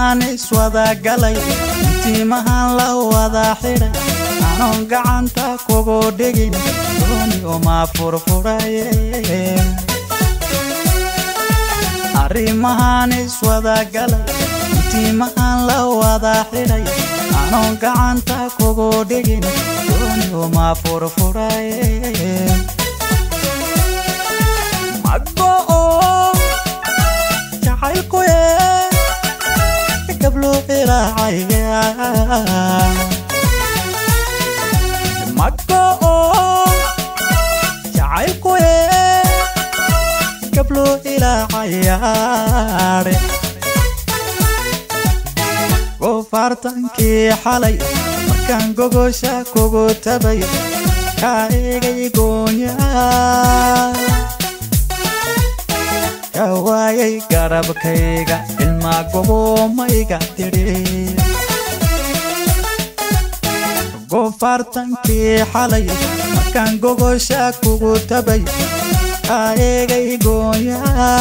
arrimahan iswada galay intiimahan la wada xiray aanon gacanta kugu dhigin dooni uma furfuraye arrimahan iswada galay intiimahan la wada xiray aanon gacanta kugu dhigin dooni uma furfuraye magbo jacaylku قبلو إلهيا مكو جعلكو قبلو إلهيا غوفارتانكي حالي مكان غوغوشا كوغو تبي كايغي غونيا كواي غرب كيغا الماغو مايغا تيري غوفارتانكي حالي مكان غوغوشا كوغو تبي كايغي غونيا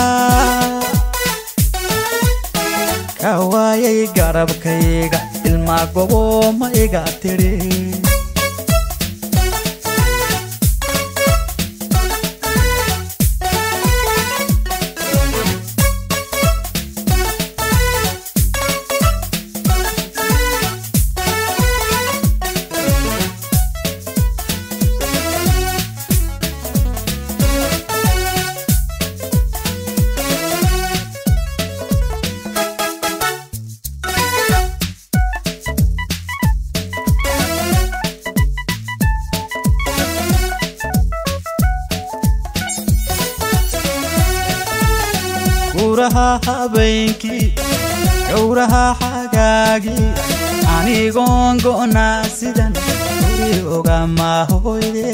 كواي غرب كيغا الماغو مايغا تيري habeenkii gowraha xagaagii anigoon go'naa sidan guri ogama hooyde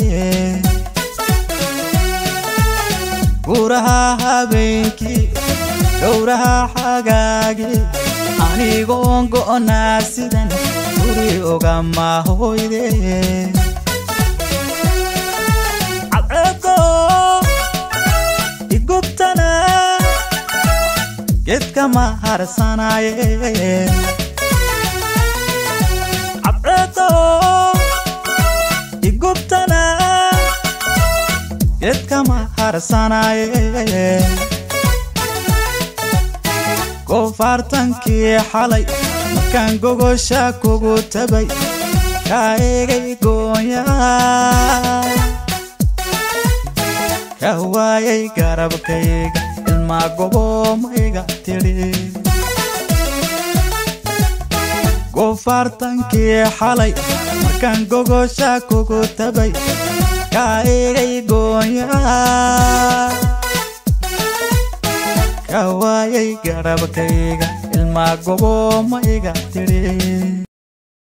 gowraha habeenkii gowraha xagaagii anigoon go'naa sidan guri ogama hooyde cadceedo igubtana gedka ma harsanaye abdo igubtana gedka ma harsanaye Goofaartankii xalay markaan gogosha kugu tabay kaegay goonya kawaayay garabkayga الماغو مايغا تيري Goofaartankii xalay markaan gogosha kugu tabay kaegay goonya kawaayay garabkayga الماغو مايغا تيري